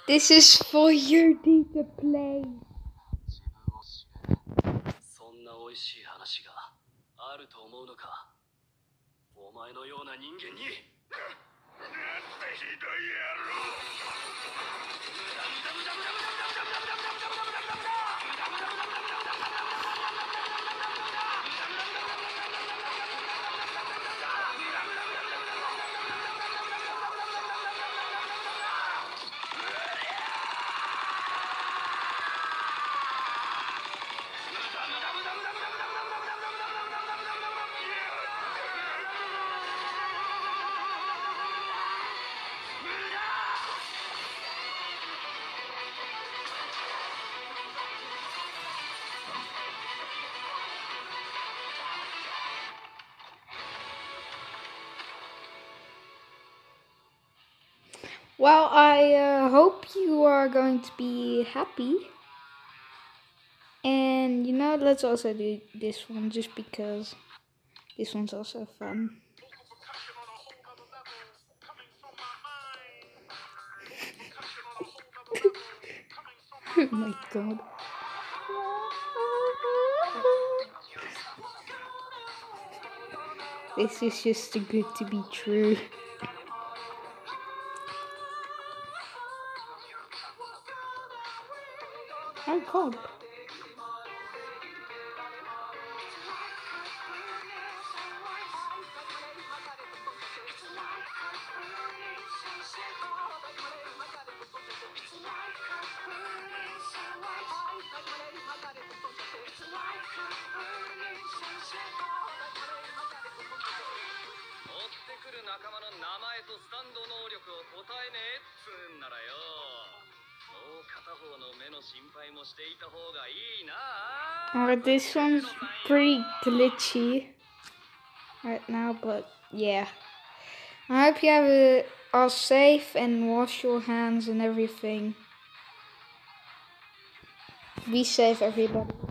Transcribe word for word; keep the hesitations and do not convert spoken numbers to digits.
This is for you, deeter play. そんな美味しい話があると思うのか。お前のような人間に。なんてひどい野郎。 Well, I uh, hope you are going to be happy. And you know, let's also do this one just because this one's also fun. Oh my god. This is just too good to be true. Oh god. Oh, this one's pretty glitchy right now, but yeah. I hope you have a, are safe and wash your hands and everything. Be safe, everybody.